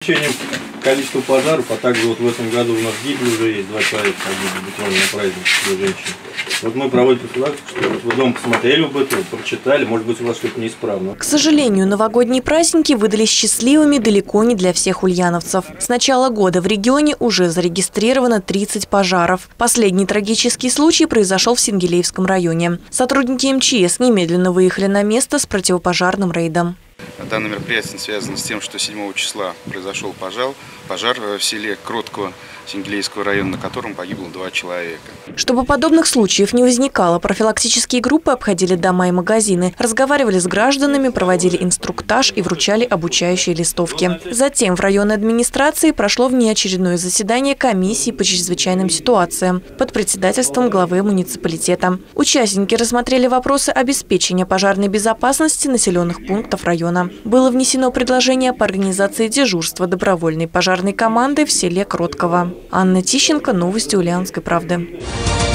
увеличением количества пожаров, а также вот в этом году у нас гибли уже есть 2 человека, буквально на праздник, 2 женщины. Вот мы проводим профилактику, что вы дома посмотрели об этом, прочитали, может быть, у вас что-то неисправно. К сожалению, новогодние праздники выдались счастливыми далеко не для всех ульяновцев. С начала года в регионе уже зарегистрировано 30 пожаров. Последний трагический случай произошел в Сенгилеевском районе. Сотрудники МЧС немедленно выехали на место с противопожарным рейдом. Данное мероприятие связано с тем, что 7 числа произошел пожар в селе Кротково Сенгилеевского района, на котором погибло 2 человека. Чтобы подобных случаев не возникало, профилактические группы обходили дома и магазины, разговаривали с гражданами, проводили инструктаж и вручали обучающие листовки. Затем в районной администрации прошло внеочередное заседание комиссии по чрезвычайным ситуациям под председательством главы муниципалитета. Участники рассмотрели вопросы обеспечения пожарной безопасности населенных пунктов района. Было внесено предложение по организации дежурства добровольной пожарной команды в селе Кротково. Анна Тищенко, новости Ульяновской правды.